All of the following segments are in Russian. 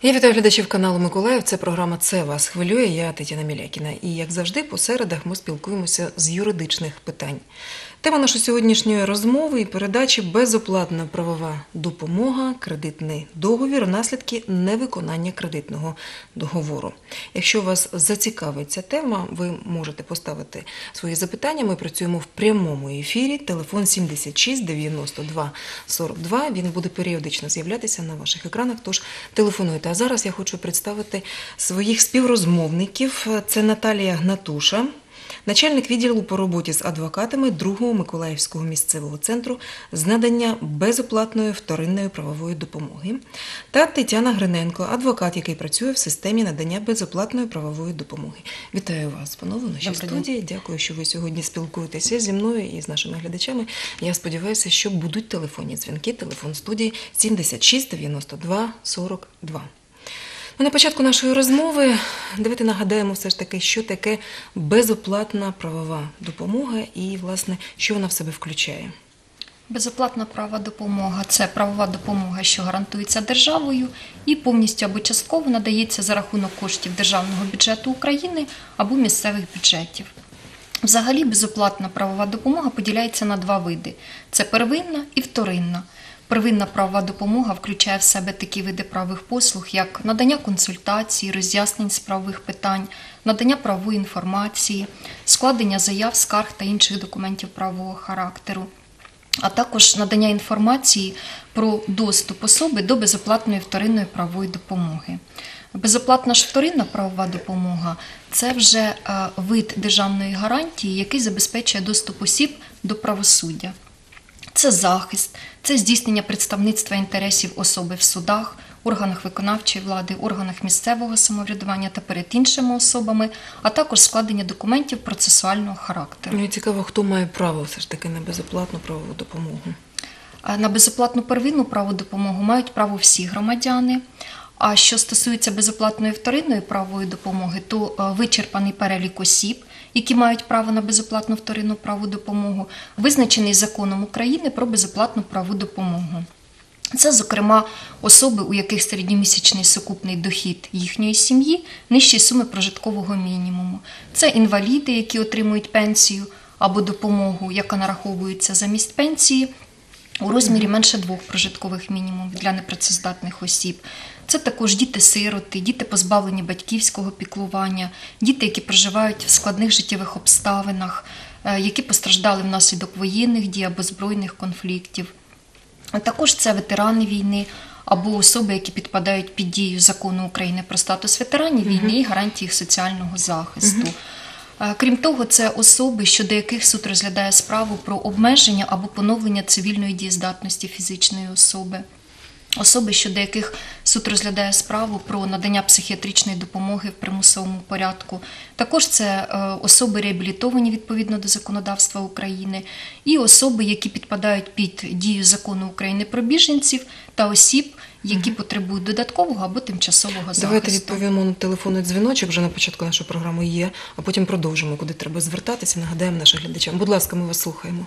Я вітаю глядачів каналу Миколаїв. Це програма «Це вас хвилює». Я Тетяна Мілякіна. І, як завжди, по середах ми спілкуємося з юридичних питань. Тема нашої сьогоднішньої розмови і передачі – безоплатна правова допомога, кредитний договір, наслідки невиконання кредитного договору. Якщо вас зацікавить ця тема, ви можете поставити свої запитання. Ми працюємо в прямому ефірі. Телефон 76 92 42. Він буде періодично з'являтися на ваших екранах, тож телефонуйте. А зараз я хочу представити своїх співрозмовників. Це Наталія Гнатуша, начальник відділу по роботі з адвокатами 2-го Миколаївського місцевого центру з надання безоплатної вторинної правової допомоги, та Тетяна Гриненко, адвокат, який працює в системі надання безоплатної правової допомоги. Вітаю вас, панове, в нашій студії. Дякую, що ви сьогодні спілкуєтеся зі мною і з нашими глядачами. Я сподіваюся, що будуть телефонні дзвінки. Телефон студії 76 92 42. На початку нашої розмови давайте нагадаємо все ж таки, що таке безоплатна правова допомога і, власне, що вона в себе включає. Безоплатна правова допомога – це правова допомога, що гарантується державою і повністю або частково надається за рахунок коштів державного бюджету України або місцевих бюджетів. Взагалі безоплатна правова допомога поділяється на два види – це первинна і вторинна. Первинна правова допомога включає в себе такі види правових послуг, як надання консультацій, роз'яснень з правових питань, надання правової інформації, складення заяв, скарг та інших документів правового характеру, а також надання інформації про доступ особи до безоплатної вторинної правової допомоги. Безоплатна ж вторинна правова допомога – це вже вид державної гарантії, який забезпечує доступ осіб до правосуддя. Це захист, це здійснення представництва інтересів особи в судах, органах виконавчої влади, органах місцевого самоврядування та перед іншими особами, а також складення документів процесуального характеру. Мені цікаво, хто має право все ж таки на безоплатну правову допомогу? На безоплатну первинну правову допомогу мають право всі громадяни. А що стосується безоплатної вторинної правової допомоги, то вичерпаний перелік осіб, які мають право на безоплатну вторинну правову допомогу, визначений Законом України про безоплатну правову допомогу. Це, зокрема, особи, у яких середньомісячний сукупний дохід їхньої сім'ї нижчий суми прожиткового мінімуму. Це інваліди, які отримують пенсію або допомогу, яка нараховується замість пенсії, у розмірі менше 2 прожиткових мінімумів для непрацездатних осіб. Це також діти-сироти, діти, позбавлені батьківського піклування, діти, які проживають в складних життєвих обставинах, які постраждали внаслідок воєнних дій або збройних конфліктів. А також це ветерани війни або особи, які підпадають під дію Закону України про статус ветеранів війни і гарантії їх соціального захисту. Крім того, це особи, щодо яких суд розглядає справу про обмеження або поновлення цивільної дієздатності фізичної особи. Особи, щодо яких суд розглядає справу про надання психіатричної допомоги в примусовому порядку. Також це особи, реабілітовані відповідно до законодавства України, і особи, які підпадають під дію Закону України про біженців та осіб, які потребують додаткового або тимчасового захисту. Давайте відповімо на телефонний дзвіночок, вже на початку нашої програми є, а потім продовжимо, куди треба звертатися, нагадаємо нашим глядачам. Будь ласка, ми вас слухаємо.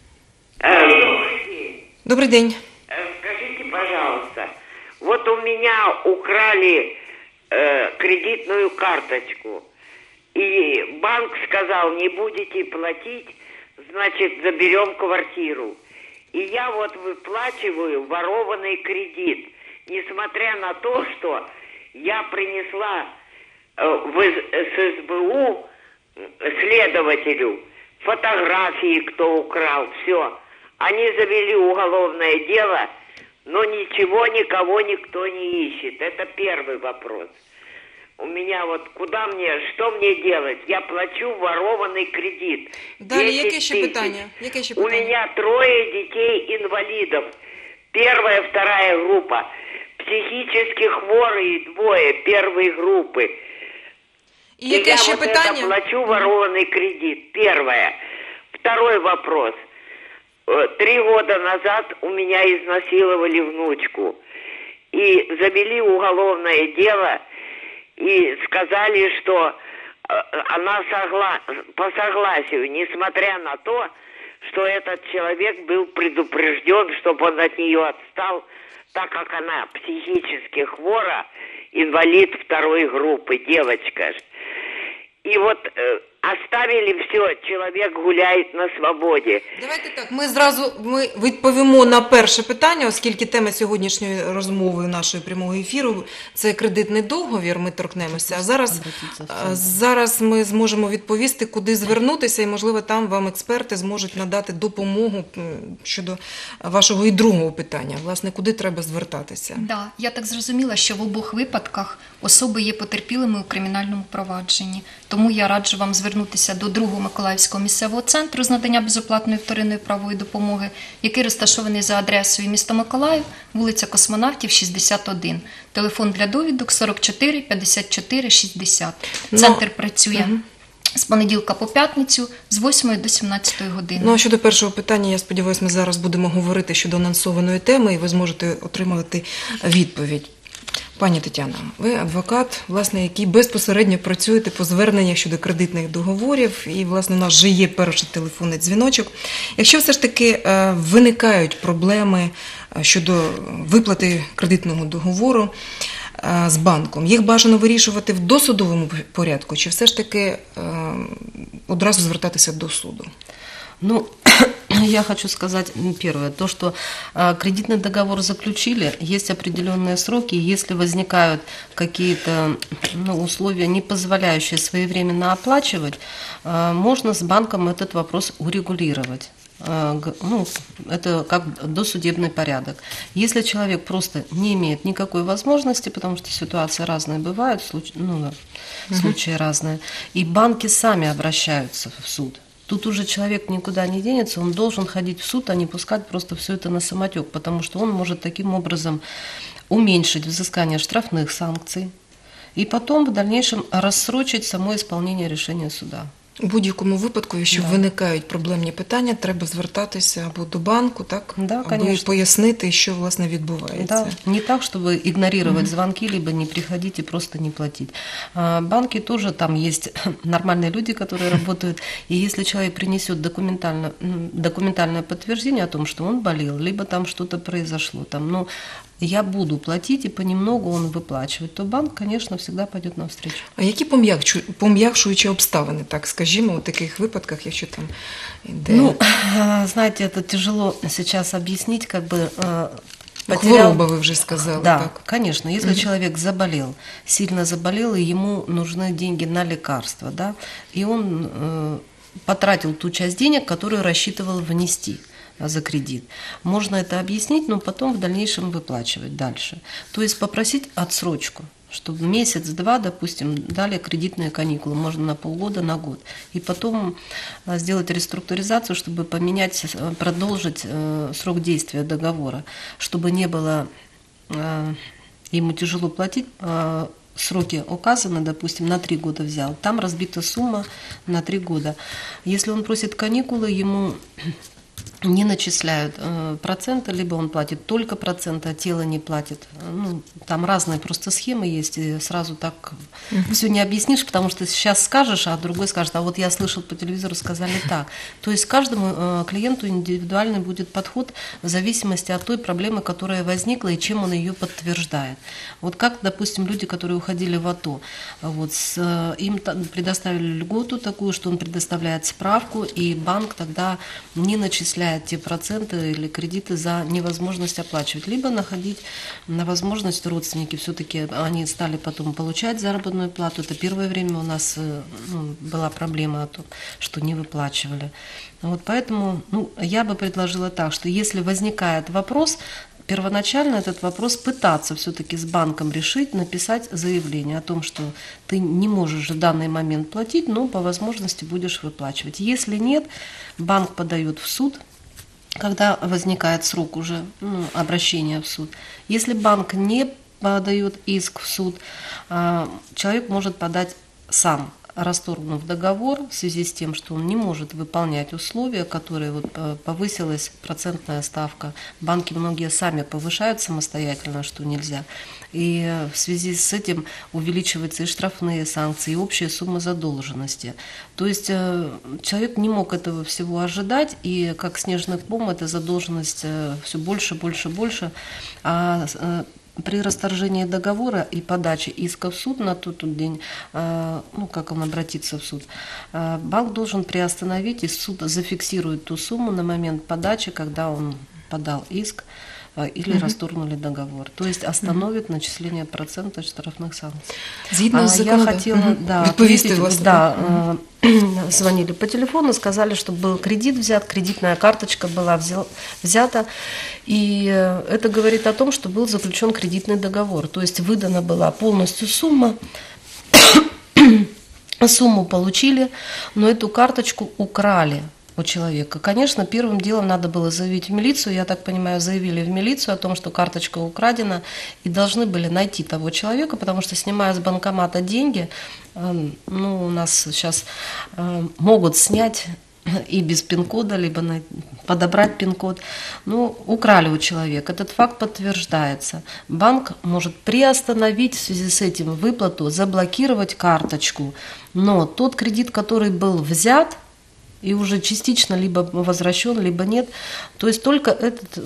Добрий день. Скажите, пожалуйста, вот у меня украли кредитную карточку, и банк сказал, не будете платить, значит, заберем квартиру. И я вот выплачиваю ворованный кредит, несмотря на то, что я принесла с СБУ следователю фотографии, кто украл, все. Они завели уголовное дело, но ничего, никого никто не ищет. Это первый вопрос. У меня вот куда мне, что мне делать? Я плачу ворованный кредит. Далі, яке ще питання? У меня 3 детей-инвалидов. 1-я, 2-я группа. Психически хворые 2 1-й группы. І яке ще я питання? вот это плачу ворованный кредит. Первое. Второй вопрос. 3 года назад у меня изнасиловали внучку. И завели уголовное дело. И сказали, что она по согласию, несмотря на то, что этот человек был предупрежден, чтобы он от нее отстал, так как она психически хвора инвалид второй группы, девочка. И вот оставили все, человек гуляет на свободе. Давайте так, ми відповімо на перше питання, оскільки тема сьогоднішньої розмови нашого прямого ефіру – це кредитний договір, ми торкнемося. А зараз ми зможемо відповісти, куди звернутися, і, можливо, там вам експерти зможуть надати допомогу щодо вашого і другого питання. Власне, куди треба звертатися? Да, я так зрозуміла, що в обох випадках особи є потерпілими у кримінальному провадженні. Тому я раджу вам звернутися до 2-го Миколаївського місцевого центру з надання безоплатної вторинної правової допомоги, який розташований за адресою міста Миколаїв, вулиця Космонавтів, 61. Телефон для довідок 44 54 60. Центр працює з понеділка по п'ятницю з 8 до 17 години. Ну, а щодо першого питання, я сподіваюся, ми зараз будемо говорити щодо анонсованої теми, і ви зможете отримати відповідь. Пані Тетяно, ви адвокат, власне, який безпосередньо працюєте по зверненнях щодо кредитних договорів, і, власне, у нас вже є перший телефонний дзвіночок. Якщо все ж таки виникають проблеми щодо виплати кредитного договору з банком, їх бажано вирішувати в досудовому порядку, чи все ж таки одразу звертатися до суду? Ну, я хочу сказать первое, то, что кредитный договор заключили, есть определенные сроки, если возникают какие-то условия, не позволяющие своевременно оплачивать, можно с банком этот вопрос урегулировать. Это как досудебный порядок. Если человек просто не имеет никакой возможности, потому что ситуации разные бывают, случаи разные, и банки сами обращаются в суд. Тут уже человек никуда не денется, он должен ходить в суд, а не пускать просто все это на самотек, потому что он может таким образом уменьшить взыскание штрафных санкций и потом в дальнейшем рассрочить само исполнение решения суда. У будь-якому випадку, якщо виникають проблемні питання, треба звертатися або до банку, так? Або пояснити, що, власне, відбувається. Да. Не так, чтобы игнорировать звонки, либо не приходить и просто не платить. Банки тоже, там есть нормальные люди, которые работают, и если человек принесет документальное подтверждение о том, что он болел, либо там что-то произошло, я буду платить, и понемногу он выплачивает, то банк, конечно, всегда пойдет навстречу. А які пом'якшуючі обставини, так скажімо, у таких випадках, якщо там йде... Знаете, это тяжело сейчас объяснить, Хвороба, вы уже сказали. Да, так. Конечно, если человек заболел, сильно заболел, и ему нужны деньги на лекарства, да, и он потратил ту часть денег, которую рассчитывал внести за кредит. Можно это объяснить, но потом в дальнейшем выплачивать дальше. То есть попросить отсрочку, чтобы месяц-два, допустим, дали кредитные каникулы, можно на полгода, на год. И потом сделать реструктуризацию, чтобы продолжить срок действия договора, чтобы не было ему тяжело платить. Сроки указаны, допустим, на 3 года взял, там разбита сумма на 3 года. Если он просит каникулы, ему не начисляют проценты, либо он платит только проценты, а тело не платит. Там разные просто схемы есть, и сразу так все не объяснишь, потому что сейчас скажешь, а другой скажет, а вот я слышал по телевизору, сказали так. То есть каждому клиенту индивидуальный будет подход в зависимости от той проблемы, которая возникла, и чем он ее подтверждает. Вот как, допустим, люди, которые уходили в АТО, им предоставили льготу такую, что он предоставляет справку, и банк тогда не начисляет те проценты или кредиты за невозможность оплачивать, либо находить на возможность родственники. Все-таки они стали потом получать заработную плату. Это первое время у нас была проблема о том, что не выплачивали. Поэтому я бы предложила так, что если возникает вопрос, первоначально этот вопрос пытаться все-таки с банком решить, написать заявление о том, что ты не можешь в данный момент платить, но по возможности будешь выплачивать. Если нет, банк подает в суд, когда возникает срок уже обращения в суд. Если банк не подает иск в суд, человек может подать сам, расторгнув договор в связи с тем, что он не может выполнять условия, которые повысилась процентная ставка. Банки многие сами повышают самостоятельно, что нельзя. И в связи с этим увеличиваются и штрафные санкции, и общая сумма задолженности. То есть человек не мог этого всего ожидать, и как снежный ком эта задолженность все больше, больше, больше. А при расторжении договора и подаче иска в суд на тот день, как он обратится в суд, банк должен приостановить, и суд зафиксирует ту сумму на момент подачи, когда он подал иск, или расторгнули договор. То есть остановит начисление процента штрафных санкций. Згідно з Я законодавством. хотела Відповісти, ответить, власне. звонили по телефону, сказали, что был кредит взят, кредитная карточка была взята, и это говорит о том, что был заключен кредитный договор, то есть выдана была полностью сумма, сумму получили, но эту карточку украли у человека. Конечно, первым делом надо было заявить в милицию, я так понимаю, заявили в милицию о том, что карточка украдена, и должны были найти того человека, потому что, снимая с банкомата деньги, у нас сейчас могут снять и без пин-кода, либо подобрать пин-код. Украли у человека. Этот факт подтверждается. Банк может приостановить в связи с этим выплату, заблокировать карточку, но тот кредит, который был взят, и уже частично либо возвращен, либо нет. То есть только этот,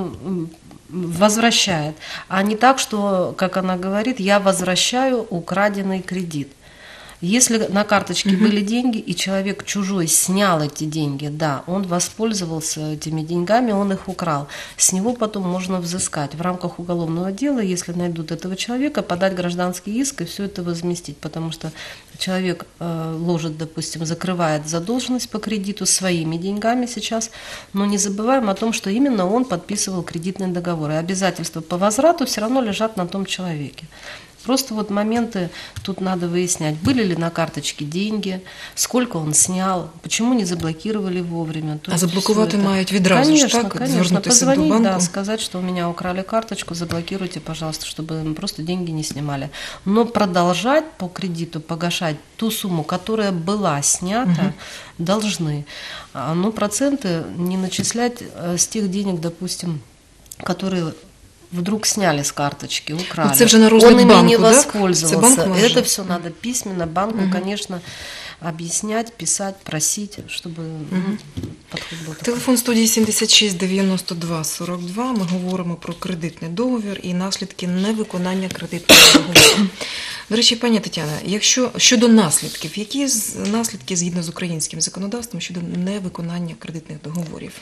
возвращает. А не так, что, как она говорит, я возвращаю украденный кредит. Если на карточке были деньги, и человек чужой снял эти деньги, да, он воспользовался этими деньгами, он их украл. С него потом можно взыскать в рамках уголовного дела, если найдут этого человека, подать гражданский иск и все это возместить, потому что человек ложит, допустим, закрывает задолженность по кредиту своими деньгами сейчас, но не забываем о том, что именно он подписывал кредитный договор, и обязательства по возврату все равно лежат на том человеке. Просто моменты тут надо выяснять, были ли на карточке деньги, сколько он снял, почему не заблокировали вовремя. А заблокувати мають відразу ж, так? Конечно, Звернутися до позвонить, банку? сказать, что у меня украли карточку, заблокируйте, пожалуйста, чтобы просто деньги не снимали. Но продолжать по кредиту погашать ту сумму, которая была снята, должны. Но проценты не начислять с тех денег, допустим, которые вдруг сняли с карточки, украли. Это же на розгляд Он ими банку, не да? воспользовался. Это банк может? Это все надо письменно банку, конечно, объяснять, писать, просить, чтобы подход был такой. Телефон студії 76 92 42. Ми говоримо про кредитний договір і наслідки невиконання кредитного договору. До речі, пані Тетяна, якщо щодо наслідків, які наслідки згідно з українським законодавством щодо невиконання кредитних договорів?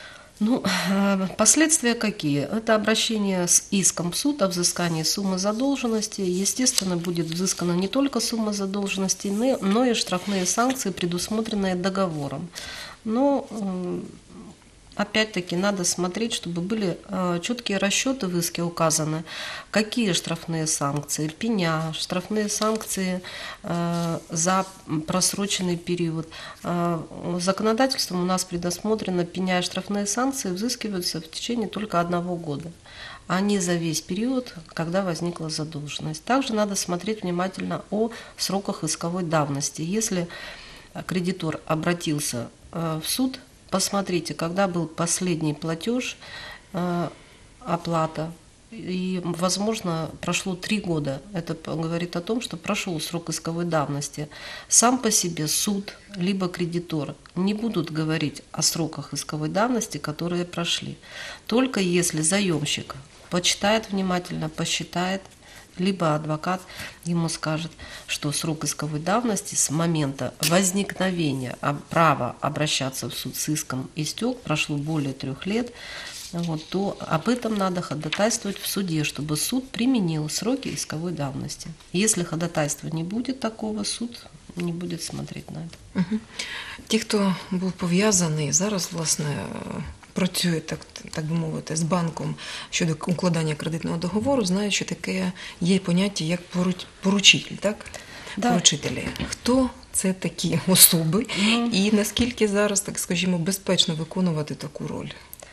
Последствия какие? Это обращение с иском в суд о взыскании суммы задолженности. Естественно, будет взыскана не только сумма задолженности, но и штрафные санкции, предусмотренные договором. Но опять-таки надо смотреть, чтобы были четкие расчеты в иске указаны, какие штрафные санкции, пеня, штрафные санкции за просроченный период. Законодательством у нас предусмотрено, пеня и штрафные санкции взыскиваются в течение только 1 года, а не за весь период, когда возникла задолженность. Также надо смотреть внимательно о сроках исковой давности. Если кредитор обратился в суд, посмотрите, когда был последний платеж, оплата, и, возможно, прошло 3 года. Это говорит о том, что прошел срок исковой давности. Сам по себе суд, либо кредитор не будут говорить о сроках исковой давности, которые прошли. Только если заемщик почитает внимательно, посчитает, либо адвокат ему скажет, что срок исковой давности с момента возникновения права обращаться в суд с иском истек, прошло более 3 лет, то об этом надо ходатайствовать в суде, чтобы суд применил сроки исковой давности. Если ходатайства не будет такого, суд не будет смотреть на это. Ті, хто був пов'язаний, зараз, власне, працює, так би мовити, з банком щодо укладання кредитного договору, знають, що таке є поняття як поручитель, так? Да. Поручителі. Хто це такі особи і наскільки зараз, так скажімо, безпечно виконувати таку роль?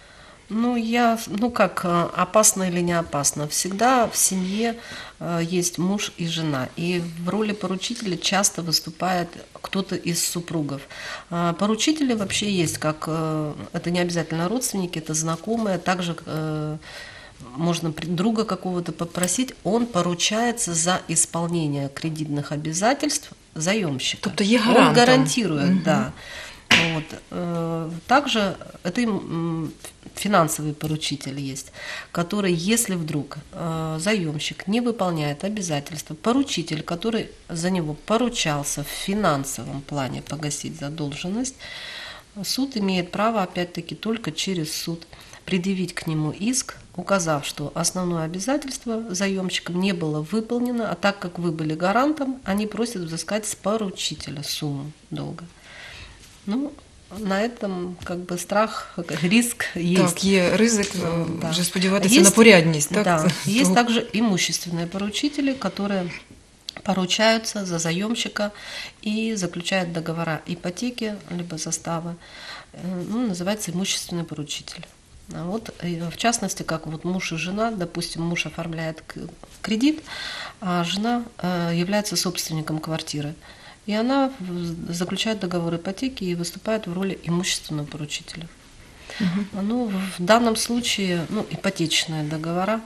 Опасно или не опасно? Всегда в семье есть муж и жена, и в роли поручителя часто выступает кто-то из супругов. Поручители вообще есть, это не обязательно родственники, это знакомые, также можно друга какого-то попросить, он поручается за исполнение кредитных обязательств заемщика. Тобто є гарантом. Он гарантирует, да. Также это финансовый поручитель есть, который, если вдруг заемщик не выполняет обязательства, поручитель, который за него поручался в финансовом плане погасить задолженность, суд имеет право, опять-таки, только через суд предъявить к нему иск, указав, что основное обязательство заемщиком не было выполнено, а так как вы были гарантом, они просят взыскать с поручителя сумму долга. Ну, на этом как бы страх, риск есть. Так, є ризик Да. вже сподіватися Есть- на порядність. Так? Да. Есть Того- также имущественные поручители, которые поручаются за заемщика и заключают договора ипотеки либо заставы. Ну, называется имущественный поручитель. А вот, в частности, как вот муж и жена, допустим, муж оформляет кредит, а жена является собственником квартиры. И она заключает договор ипотеки и выступает в роли имущественного поручителя. Ну, в данном случае, ну, ипотечные договора,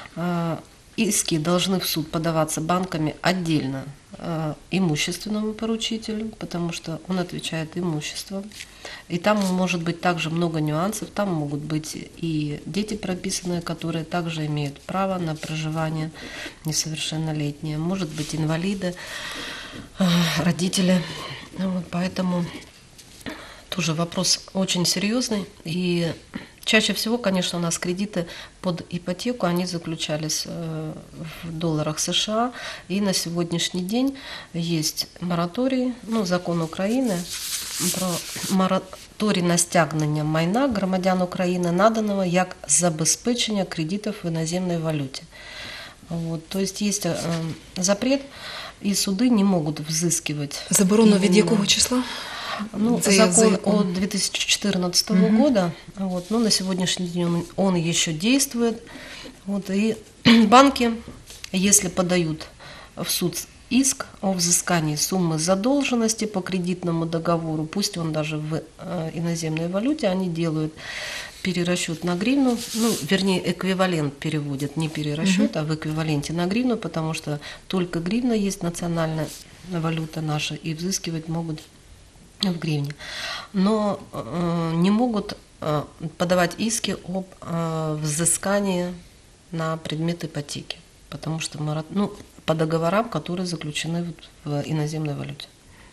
иски должны в суд подаваться банками отдельно имущественному поручителю, потому что он отвечает имуществом. И там может быть также много нюансов. Там могут быть и дети прописанные, которые также имеют право на проживание несовершеннолетние. Может быть инвалиды, родители. Вот, поэтому тоже вопрос очень серьезный. И чаще всего, конечно, у нас кредиты под ипотеку, они заключались в долларах США. И на сегодняшний день есть мораторий, ну, закон України про мораторій на стягнення майна громадян України, наданого як забезпечення кредитов в иноземной валюте. Вот, то есть есть запрет, и суды не могут взыскивать. Заборонено від именно- якого числа? Ну, Це закон закон. от 2014 года, вот, но на сегодняшний день он еще действует. Вот, и банки, если подают в суд иск о взыскании суммы задолженности по кредитному договору, пусть он даже в иноземной валюте, они делают перерасчет на гривну, ну, вернее, эквивалент переводят, не перерасчет, а в эквиваленте на гривну, потому что только гривна есть национальная валюта наша, и взыскивать могут в гривне. Но не могут подавать иски об взыскании на предмет ипотеки, потому что по договорам, которые заключены в іноземній валюті.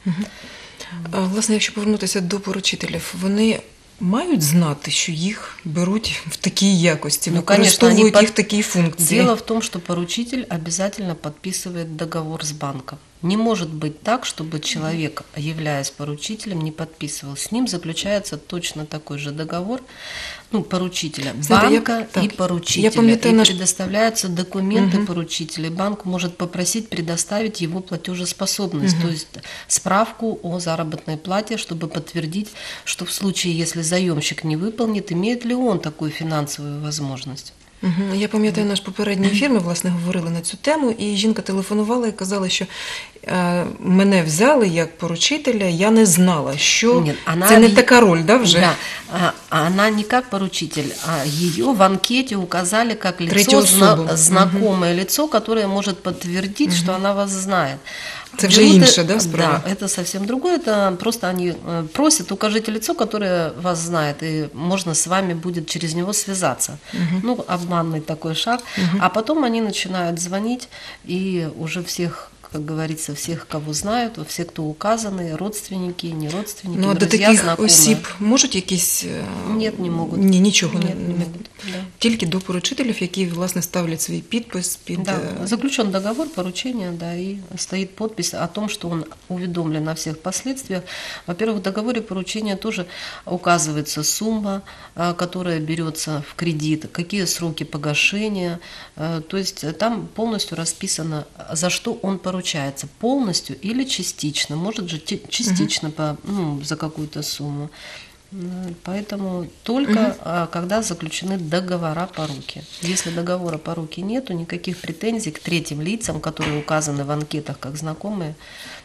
Власне, якщо повернутися до поручителів, вони мають знати, що їх беруть в такій якості, Ну, використовують конечно, їх в такій функції. Дело в том, что поручитель обязательно подписывает договор с банком. Не может быть так, чтобы человек, являясь поручителем, не подписывал. С ним заключается точно такой же договор, ну, поручителя, Знаете, банка так, и поручителя. я помню, и наш- предоставляются документы поручителя. И банк может попросить предоставить его платежеспособность, то есть справку о заработной плате, чтобы подтвердить, что в случае, если заемщик не выполнит, имеет ли он такую финансовую возможность. Я пам'ятаю, наш попередній ефір, ми, власне, говорили на цю тему, і жінка телефонувала і казала, що мене взяли як поручителя, я не знала, що Ні, вона це не така роль, да, вже? Да, она не как поручитель, а ее в анкете указали как Третью лицо, особу. знакомое лицо, которое может подтвердить, что она вас знает. Это вже Берут інше, да, справа? Да, это совсем другое. Это просто они просят, укажите лицо, которое вас знает, и можно с вами будет через него связаться. Ну, обманный такой шаг. А потом они начинают звонить, и уже всех, как говорится, всех, кого знают, все, кто указаны, родственники, не родственники, Ну, а до друзья, таких знакомые. осіб можуть якісь... Нет, не могут. Ні, нічого Нет, не не могут. Да. Тільки до поручителів, які, власне, ставлять свій підпис під... Да, заключен договор, поручение, да, и стоит подпись о том, что он уведомлен о всех последствиях. Во-первых, в договоре поручения тоже указывается сумма, которая берется в кредит, какие сроки погашения, то есть там полностью расписано, за что он поручается, полностью или частично, может же частично за какую-то сумму. Поэтому только когда заключены договора по руке. Если договора по руке нету, никаких претензий к третьим лицам, которые указаны в анкетах как знакомые,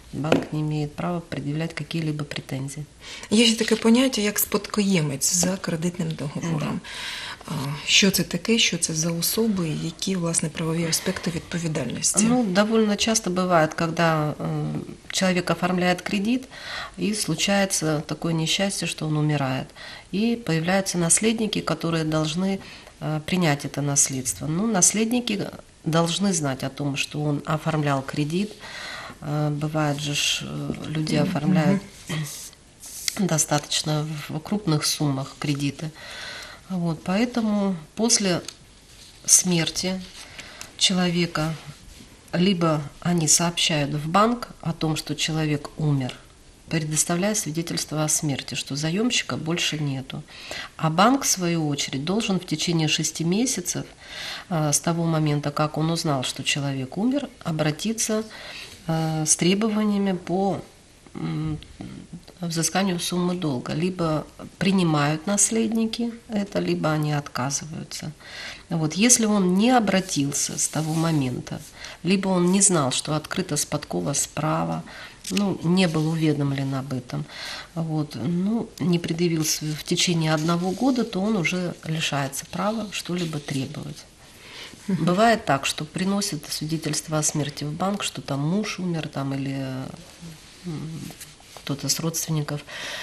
банк не имеет права предъявлять какие-либо претензии. Є ще таке поняття, як спадкоємець за кредитним договором. Що це таке, що це за особи, які, власне, правові аспекти відповідальності? Ну, довольно часто бывает, когда человек оформляет кредит, и случается такое несчастье, что он умирает. И появляются наследники, которые должны принять это наследство. Ну, наследники должны знать о том, что он оформлял кредит. Бывает же, люди оформляют достаточно в крупных суммах кредиты. Вот, поэтому после смерти человека либо они сообщают в банк о том, что человек умер, предоставляя свидетельство о смерти, что заемщика больше нету. А банк, в свою очередь, должен в течение 6 месяцев с того момента, как он узнал, что человек умер, обратиться с требованиями по взысканию суммы долга. Либо принимают наследники это, либо они отказываются. Вот. Если он не обратился с того момента, либо он не знал, что открыта спадкова справа, ну, не был уведомлен об этом, вот, ну, не предъявился в течение 1 года, то он уже лишается права что-либо требовать. Бывает так, что приносят свидетельство о смерти в банк, что там муж умер там, или кто-то с родственников.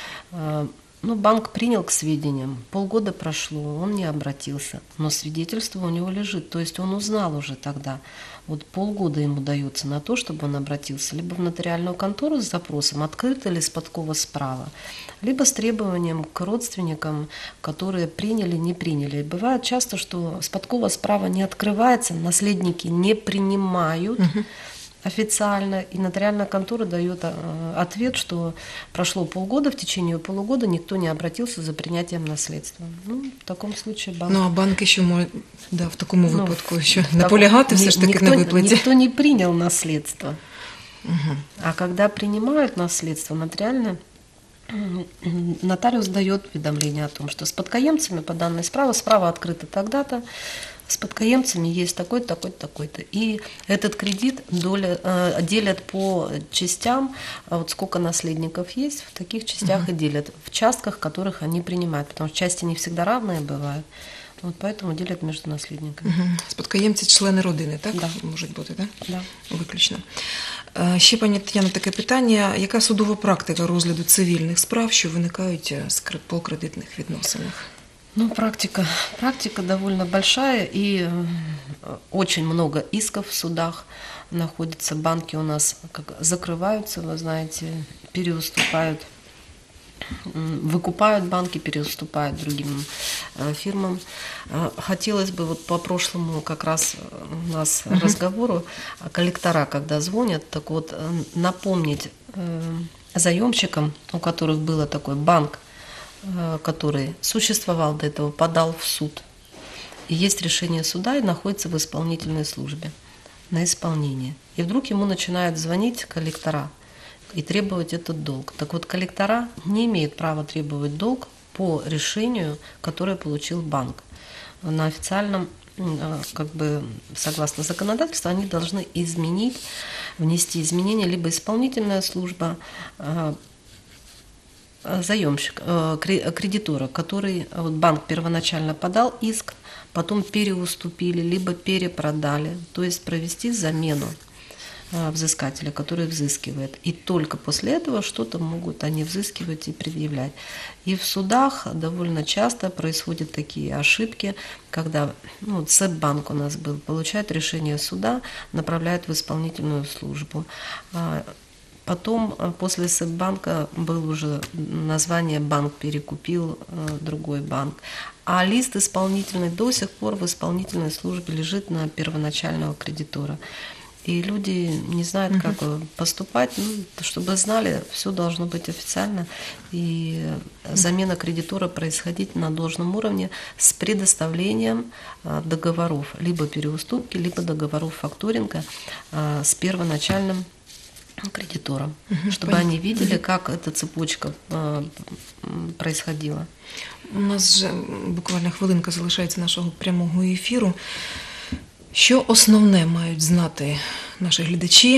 Ну, банк принял к сведениям, полгода прошло, он не обратился, но свидетельство у него лежит, то есть он узнал уже тогда. Вот полгода ему дается на то, чтобы он обратился либо в нотариальную контору с запросом, открыта ли спадкова справа, либо с требованием к родственникам, которые приняли, не приняли. И бывает часто, что спадкова справа не открывается, наследники не принимают официально, и нотариальная контора дает ответ, что прошло полгода, в течение полугода никто не обратился за принятием наследства. Ну, в таком случае банк... Ну, а банки що можуть, да, в такому випадку, що наполягати все ж таки на виплаті? Никто не принял наследство. А когда принимают наследство, нотариус дает уведомление о том, что с подкоемцами по данной справе, справа открыта тогда-то, с подкоемцами есть такой-то, такой-то, такой-то. И этот кредит делят по частям, вот сколько наследников есть, в таких частях и делят, в частках, которых они принимают, потому что части не всегда равные бывают. Вот поэтому делят между наслідниками. Спадкоємці – члени родини, так? Да. Можуть бути, так? Да. Виключно. Ще, пані Тетяно, таке питання. Яка судова практика розгляду цивільних справ, що виникають по кредитних відносинах? Ну, практика довольно большая, и очень много исков в судах находится. Банки у нас как закрываются, вы знаете, переуступают, выкупают банки, переуступают другим фирмам. Хотелось бы вот по прошлому как раз у нас разговору, коллектора, когда звонят, так вот напомнить заемщикам, у которых был такой банк, который существовал до этого, подал в суд. И есть решение суда и находится в исполнительной службе на исполнение. И вдруг ему начинают звонить коллектора и требовать этот долг. Так вот, коллектора не имеют права требовать долг по решению, которое получил банк. На официальном, как бы, согласно законодательству, они должны внести изменения, либо исполнительная служба, кредитора, который вот банк первоначально подал иск, потом переуступили, либо перепродали, то есть провести замену взыскателя, который взыскивает. И только после этого что-то могут они взыскивать и предъявлять. И в судах довольно часто происходят такие ошибки, когда ЦЭП-банк у нас был, получает решение суда, направляет в исполнительную службу. Потом после СЭП-банка был уже название «банк перекупил другой банк». А лист исполнительный до сих пор в исполнительной службе лежит на первоначального кредитора. И люди не знают, как поступать. Чтобы знали, все должно быть официально. И замена кредитора происходить на должном уровне с предоставлением договоров. Либо переуступки, либо договоров факторинга с первоначальным кредиторам, чтобы они видели, как эта цепочка происходила. У нас вже буквально хвилинка залишається нашого прямого ефіру. Що основне мають знати наші глядачі,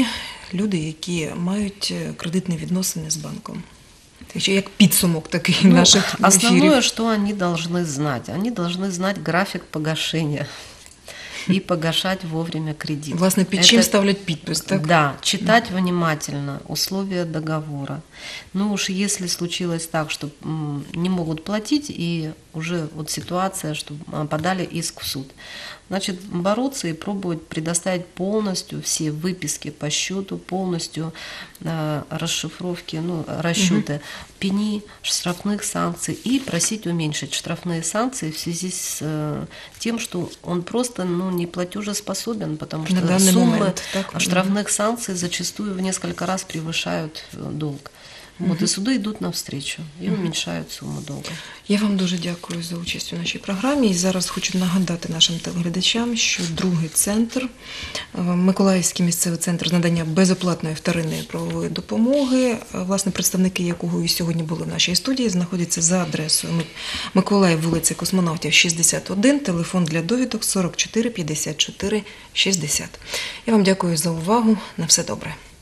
люди, які мають кредитні відносини з банком? Це ще як підсумок такий наших Основное, ефірів. что они должны знать. Они должны знать график погашения и погашать вовремя кредит. Власне, під чим Это- ставлять підпис, так? Да, читать внимательно условия договора. Ну уж если случилось так, что не могут платить, и уже вот ситуация, что подали иск в суд, значит, бороться и пробовать предоставить полностью все выписки по счету, полностью расшифровки, расчеты пени, штрафных санкций, и просить уменьшить штрафные санкции в связи с тем, что он просто не платежеспособен, потому На что данный суммы момент, так? штрафных санкций зачастую в несколько раз превышают долг. Вот, и суды идут навстречу и уменьшают сумму долга. Я вам дуже дякую за участь у нашій програмі. І зараз хочу нагадати нашим телеглядачам, що другий центр, Миколаївський місцевий центр з надання безоплатної вторинної правової допомоги, власне, представники якого і сьогодні були в нашій студії, знаходяться за адресою Миколаїв, вулиця Космонавтів, 61, телефон для довідок 44 54 60. Я вам дякую за увагу. На все добре.